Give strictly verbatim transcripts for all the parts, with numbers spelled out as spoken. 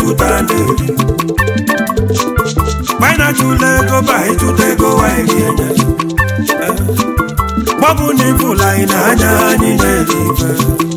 tutane Baina chulego bai chutego wai kienya Babu ni fula ina anya ni nelife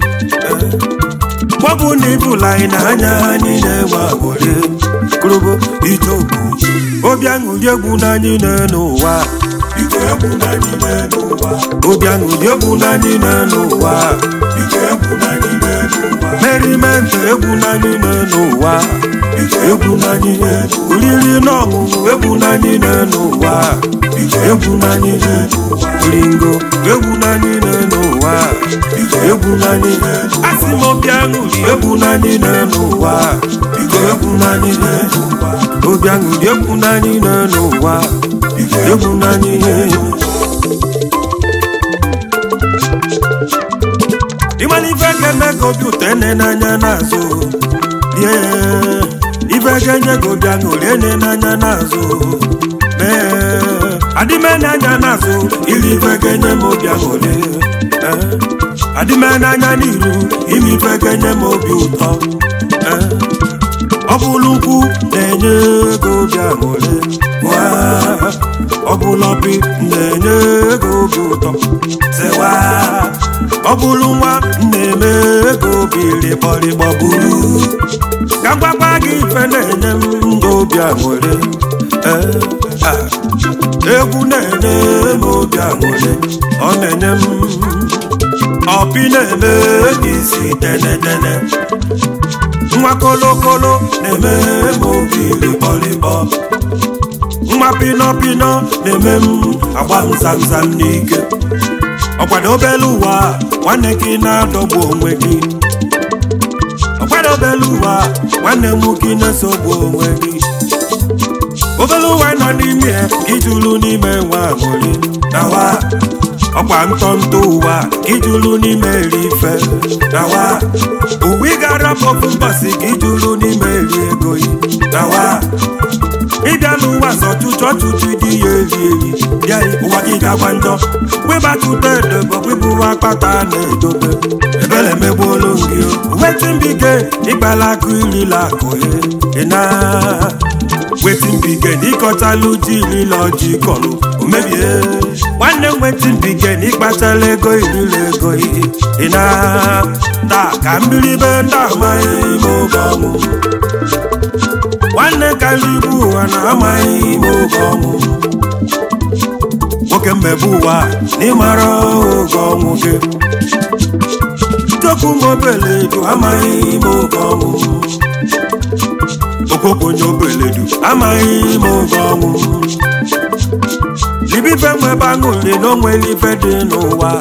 Babu ni fula ina anya ni newa bole Kurubo itobu Obiangu diegu na ni nenuwa Iko yebu na ni nenuwa Obiangu diegu na ni nenuwa Iko yebu na ni nenuwa Merimente yebu na ni nenuwa Iko yebu na ni nenuwa Ulili nongu yebu na ni nenuwa Iko yebu na ni nenuwa Ulingo yebu na ni nenuwa Iko yebu na ni nenuwa Asimo biangu yebu na ni nenuwa Iko yebu na ni nenuwa Obiangu yebu na ni nenuwa Iko yebu na ni nenuwa Imani veke meko biutene na nyanazo Yeah Iveke nyeko biangu lene na nyanazo Me Adime na nyanazo Ili veke nyemo biangu le eh. Adime na nyaniru Ili veke nyemo biuto eh. Obuluku nenye go biangu le Wa Obulopi nenye go biuto Sewa Obulunwa neme go bili boli bobulu Kangwa bagi fenene ngo biangole eh ah Egu nene mo biangole onene Opi neme isi tene tene Mwa kolo kolo neme mo bili boli bob Mwa pino pino neme abam zam zam nike Okwado beluwa wane ki na dogbo onwe gi Okwado beluwa wane mu ki na sogbo onwe gi Obeluwa na n'ime kijulu n'ime nwa amoli Nawa Okwa ntonto uwa kijulu n'ime rife Nawa Uwi gara pofu mbasi kijulu n'ime ri egoyi Nawa Ibialu wa so chucho chuchu di yevi yevi Yai uwa kika kwanjo Weba tutede bo wibu wa pata ne dobe Ebele mebo longyo Wetin bige Igbala kuili la koye Ina Wetin bige Nikota luji lilo jikolu Umebie Wane wetin bige Nikbata lego ili lego yi Ina Ta kambili benda mai mogamu Wane kalibu wana mai mogamu Woke mbebuwa ni maro gomu ke Toku mobele du amai mo gomu Okoko nyobele du amai mo gomu Libi fe mwe banguli no mwe li fe de no wa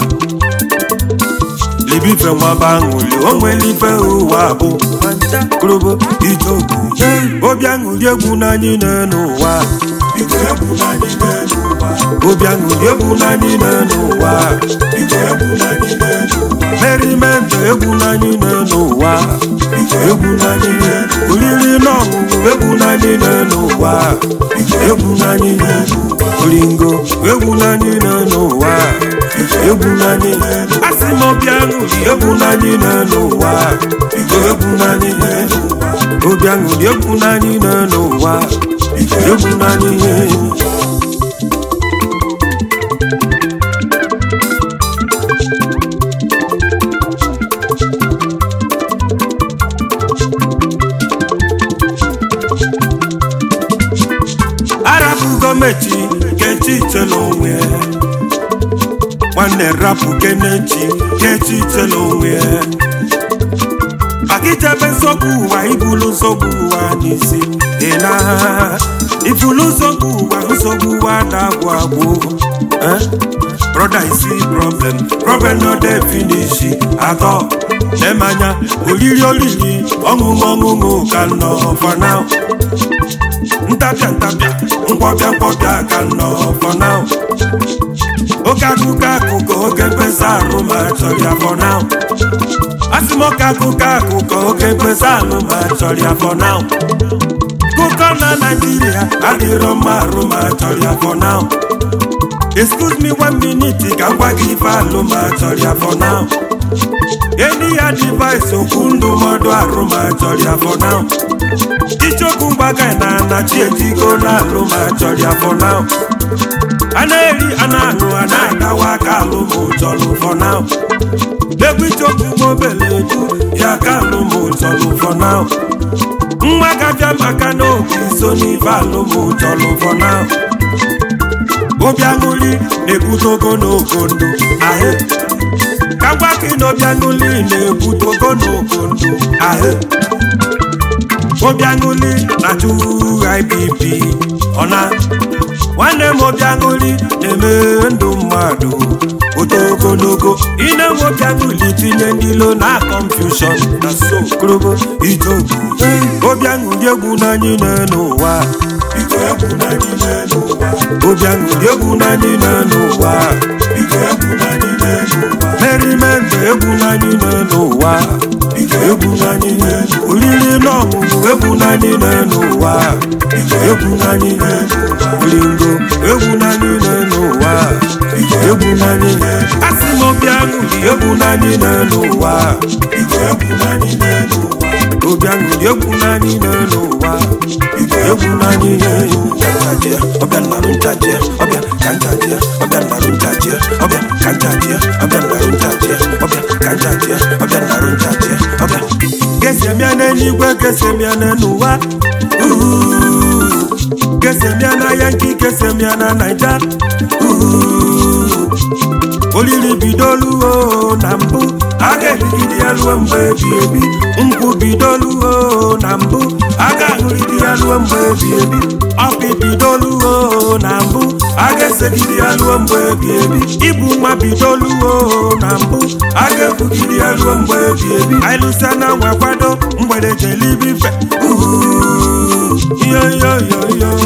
Libi fe mwa banguli o mwe li fe uwa bo Kurobo ijogu Obiangu diegu na nyine no wa Iko yebu na nyine no Obiangu yebu na ni nenuwa Iko yebu na ni nenuwa Merimente yebu na ni nenuwa Iko yebu na ni nenuwa Ulili nongu yebu na ni nenuwa Iko yebu na ni nenuwa Ulingo yebu na ni nenuwa Iko yebu na ni nenuwa Asimo biangu yebu na ni nenuwa Iko yebu na ni nenuwa Obiangu yebu na ni nenuwa Iko yebu na ni nenuwa Mechi kechi telonwe Wane rapu kenechi kechi telonwe Akite bensoku wa ibulu soku wa nisi Ena Ibulu soku wa soku wa dagwabu Eh Brother I see problem Problem no definishi Ato Nemanya Olili olili Ongu ongu ongu Kano for now Ntapia ntapia Nkwapia nkwapia Kano for now Oka kuka kuko Oke pesa Ruma choria for now Asimoka kuka kuko Oke pesa Ruma choria for now Kuka na Nigeria Adiroma Ruma choria for now Excuse me one minute Kangwa give a Ruma choria for now Any advice okundu modo aruma choria for now. Ichoku mbaga na na chietiko na aruma choria for now. Aneri ananu anaka waka alumu cholu for now. Debi choku mobele tu ya kalumu cholu for now. Mwaga vya makano kisoni valumu cholu for now. Obianguli nekutoko no kondo ahe. Kawaki no bianguli nekutoko no kondo ahe. Obianguli na tu I P P ona. Wane mobianguli neme ndo madu otoko noko. Ine mobianguli tinye ndilo na confusion na so krobo itoku. Obianguli egwu na nyine no wa. Iko egwu na nyine no wa. Obianguli egwu na nyine no wa. Iko egwu na nyine no wa. Merriment egwu na nyine no wa. Iko egwu na nyine no wa. Olili no mu egwu na nyine no wa. Iko egwu na nyine no wa. Olingo egwu na nyine no wa. Iko egwu na nyine. Asimo Obianguli egwu na nyine no wa. Iko egwu na nyine no wa. Obianguli egwu na nyine no wa. Iko egwu na nyine no wa. Obia na runtaje, obia kantaje, obia na runtaje, obia kantaje, obia na runtaje, obia kantaje, obia na runtaje, obia. Kese miane nigwe, kese miane nuwa. Kese miana Yankee, kese miana Naija. Olili bidolu o nambu, age hidi aluwa mbebi ebi. Mku bidolu o nambu, aga hidi aluwa mbebi ebi. Opi bidolu o nambu, age segidi aluwa mbebi ebi. Ibu ma bidolu o nambu, age hidi aluwa mbebi ebi. Ailusana wakwado, mbwede jelibi fe. Yo yo yo yo.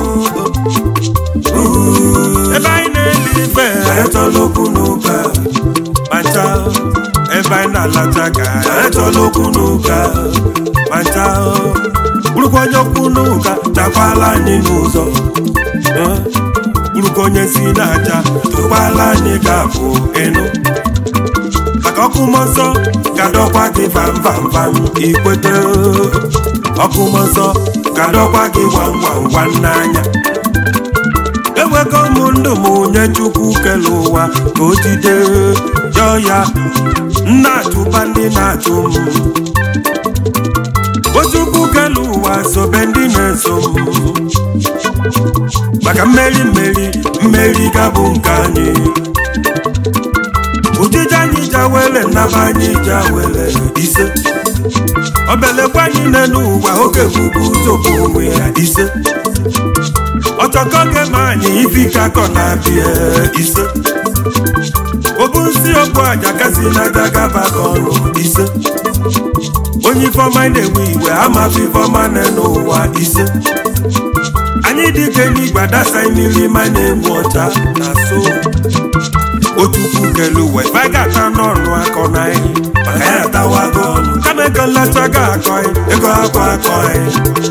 Eba ine live, eto lokunuka. Mancha, eba ina lataka, eto lokunuka. Mancha, urukonyo kunuka, takwala ninuzo. Urukonye sinaja, tukwala nikapu eno. Akakumonso, kadokwa ki vam vam vam, ikwete. Okumonso, kadokwa ki wan wan wan nanya. Eweko mundu munye chukwu keluwa kotide yoya nna tubandi na tum. Ochukwu keluwa sobendi nesom. Baka mmeri mmeri mmeri gabu nkani. Ujija nyija wele naba nyija wele ise. Obele kwa nyine nuwa oke bubu zobu we ise. Otokoge mani ifika kona bie ise. Obunsi okwaja kasi na daga bakoro ise. Onyi for mind ewiwe ama fi for mane no wa ise. Anyi dike ni gbadasa imili mane mwota na so. Otuku keluwe bagata nonu akona yi. Makaya tawagonu kameko lachaga akoi. Eko akwa akoi.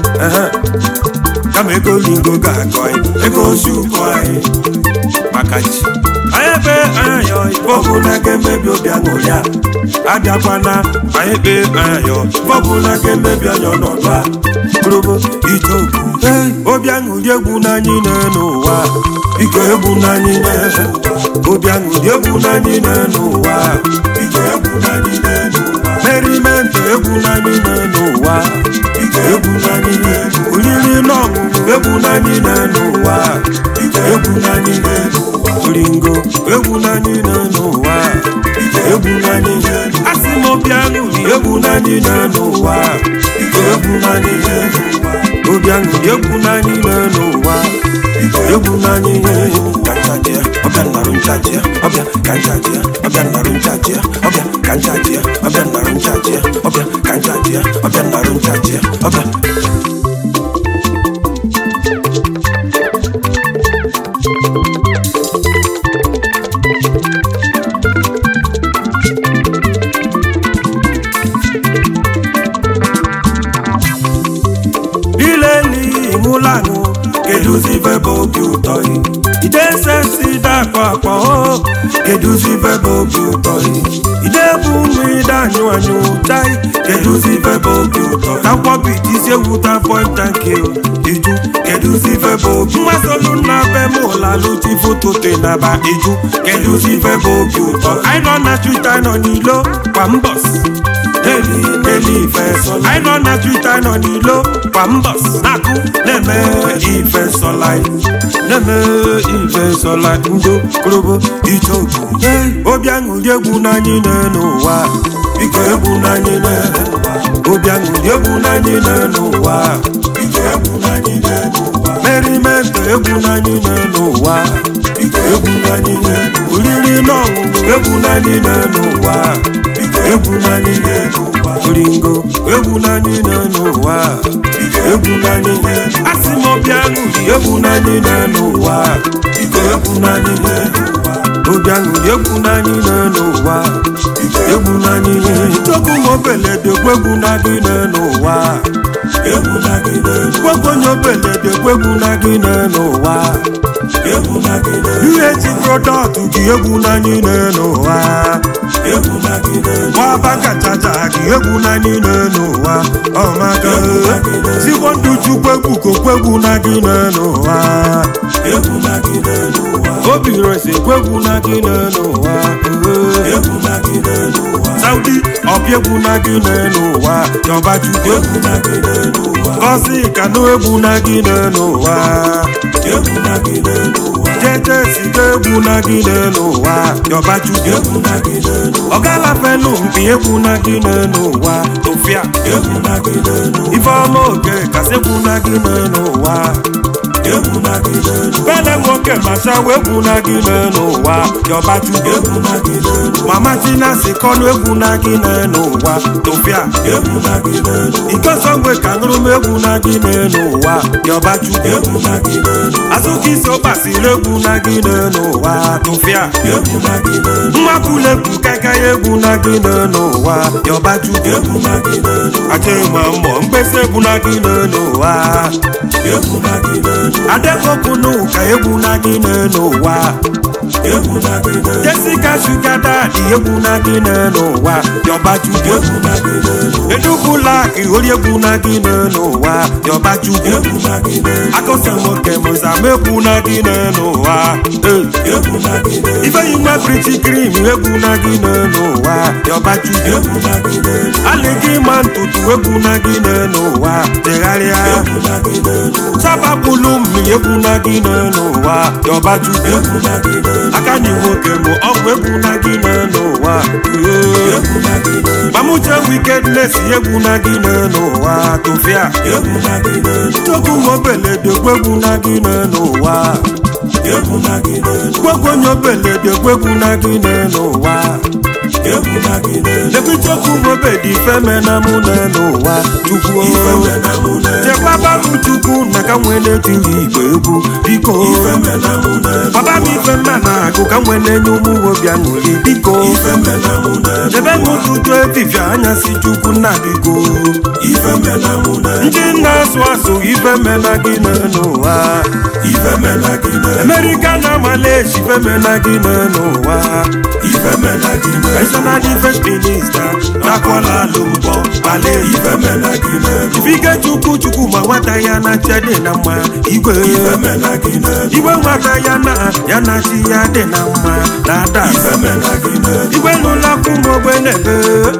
Kama ego lingo ga koi, ego shu koi. Makachi ayebe ayo, bobu na kembe bi Obiangolia. Adakwana ayebe ayo, bobu na kembe bi ayo nodwa. Krobo itoku Obiangolia egwu na nyine n'ụwa. Iko egwu na nyine n'ụwa. Obiangolia egwu na nyine n'ụwa. Iko egwu na nyine n'ụwa. Merriment egwu na nyine n'ụwa. Iko egwu na nyine n'ụwa. Olili n'ọgwụ egwu na nyine n'ụwa. Iko egwu na nyine n'ụwa. Olingo egwu na nyine n'ụwa. Iko egwu na nyine n'ụwa. Asimo Obianguli egwu na nyine n'ụwa. Iko egwu na nyine n'ụwa. Obianguli egwu na nyine n'ụwa. Iko egwu na nyine n'ụwa. Kanchaje, obia na runchaje, obia kanchaje, obia na runchaje, obia kanchaje, obia na runchaje, obia kanchaje, obia na runchaje, obia. Ileli mulangu keduzi vebo kiutoi. Ide sense si da papa keduzi vebo buto ide bu mi da nyu anyu dai keduzi vebo buto na kwa bi dise wuta point thank you iju keduzi vebo nwa solu na be mo la lo ti photo te na ba iju keduzi vebo buto I know na Twitter no ni lo pambos daily daily face I know na Twitter no ni lo pambos naku neme ifes online neme ifes online ndo krobo ichogu obiangu yegu na nyi no wa iko yegu na nyi no obiangu yegu na nyi no wa iko yegu na nyi no wa merriment yegu na nyi no wa iko yegu na nyi no uliri no yegu na nyi no wa iko yegu na nyi no wa ulingo yegu na nyi no wa iko yegu na nyi no asimo biangu yegu na nyi no wa iko yegu na nyi no obiangu yegu na nyi no wa iko yegu na nyi no toku mo bele de gwegu na gi no wa yegu na gi no gwegu nyo bele de gwegu na gi no wa yegu na gi no U H product gi yegu na nyi no wa yegu na gi no wa baka chacha gi yegu na nyi no wa oh my god si wondu ju gwegu ko gwegu na gi no wa yegu na gi no wa obi rese gwegu na gi no wa yegu na gi no wa Saudi obiegu na gi no wa yoba ju gwegu na gi no wa kosi kanu egwu na gi no wa egwu na gi no wa jeje si egwu na gi no wa yoba ju egwu na gi no ogala fenu mbi egwu na gi no wa tofia egwu na gi no ifeoma oge kasi egwu na gi no wa egwu na gi no bele nwoke macha egwu na gi no wa yoba ju egwu na gi no mama tina si konu egwu na gi no wa tofia egwu na gi no ikosongwe kanuru egwu na gi no wa yoba ju egwu na gi no azuki so basile egwu na gi no wa tofia egwu na gi no nwa kule ku kaka egwu na gi no wa yoba ju egwu na gi no ache mambo mbese egwu na gi no wa egwu na gi no adeko kunu ka egwu na gi no wa egwu na gi no Jessica Sugar Daddy egwu na gi no wa yoba ju egwu na gi no edubula ki ori egwu na gi no wa yoba ju egwu na gi no akose moke moza egwu na gi no wa egwu na gi no ife yinwa pretty cream egwu na gi no wa yoba ju egwu na gi no alegi man tutu egwu na gi no wa tegaria egwu na gi no saba bulum egwu na gi no wa yoba ju egwu na gi no akani moke mo ogwe egwu na gi no wa egwu na gi no mamuche wickedness egwu na gi no wa tofia egwu na gi no toku mo bele de egwu na gi no wa egwu na gi no gwego nyo bele de egwu na gi no wa egwu na gi no lebi toku mo be di feme na mu no wa tuku ifeme na mu no je baba mu tuku na ka nwele tiri egwu biko ifeme na mu no baba mi feme na go ka nwele nyumu wo bia ngoli biko ifeme na mu no je be mu tutu efifia anya si tuku na biko ifeme na mu no ndi na so aso ifeme na gi no wa ifeme na gi no America na Malaysia ifeme na gi no wa ifeme na gi no national defense minister na Kuala Lumpur Malaysia ifeme na gi no ifike chuku chuku ma wata ya na chede na ma igwe ifeme na gi no igwe wata ya na ya na chi ya de na ma na da ifeme na gi no igwe no la ku mo gbe nebe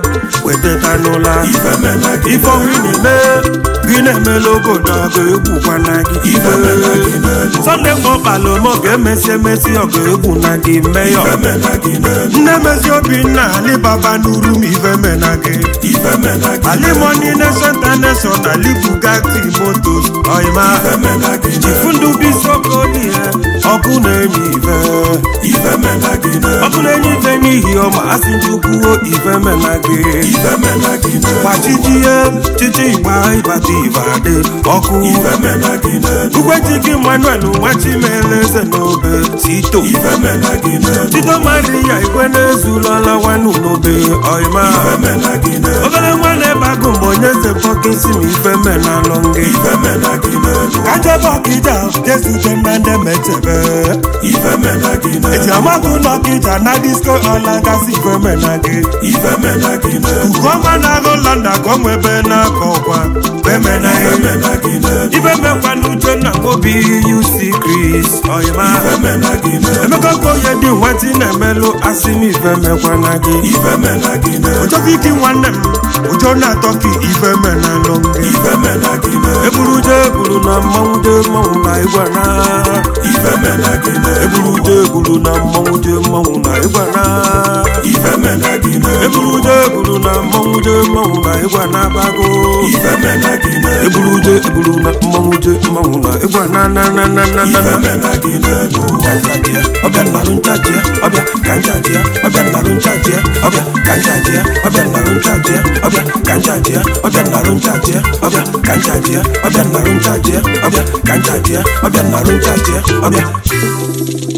wete tanola ifeme na gi ifo rini me green me logo na go egwu kwa na gi ifeme na gi no Sunday mo palo mo ge mesi mesi ogo egwu na gi meyo ifeme na gi no nne mesi obi na ali baba nuru mi ifeme na gi ifeme na gi ali money nation nation ali Bugatti motos oima ifeme na gi ifundu bisoko ni oku na enyi ife ifeme na gi no oku na enyi ife ni hi o ma asinjuku o ifeme na gi ifeme na gi no wachijie chichi igba ibati ibade oku ifeme na gi no ugwe chiki Manuel wachimeleze nobe sito ifeme na gi no tito Maria igwe nezulola wanu nobe oima ifeme na gi no ogele nwane bagu mbonyeze pokisi mi ifeme na longe ifeme na gi no kaje bokija jesu tembande mechebe ife mena gị na eti amatu n'Ọkịja na disco ọla nkasi ife mena gị ife mena gị na Ugoma na Holanda ka onwe ebe na-akọ ọkwa ife mena gị na ife mekwa n'uche na Obi U C Chris Oyima ife mena gị na Emeka Okoye dị nwetị na-emelụ asị m ife mekwa na gị ife mena gị na Ojokiki nwanne m Ujo na Tọki ife mena lụ gị ife mena gị na eburu je eburu na mmanwụ je mmanwụ na ịgwa na ife mena gị na eburu je eburu na mmanwụ je mmanwụ na ịgwa na ife mena gị na eburu je eburu na mmanwụ je mmanwụ na ịgwa na bago ife mena gị na eburu je eburu na mmanwụ je mmanwụ na ịgwa na na na na na na ife mena gị na kanjajia ọbịa nnarụ nchajia ọbịa kanjajia ọbịa nnarụ nchajia ọbịa kanjajia ọbịa nnarụ nchajia ọbịa kanjajia ọbịa nnarụ nchajia ọbịa kanjajia ọbịa nnarụ nchajia ọbịa kanjajia ọbịa nnarụ nchajia ọbịa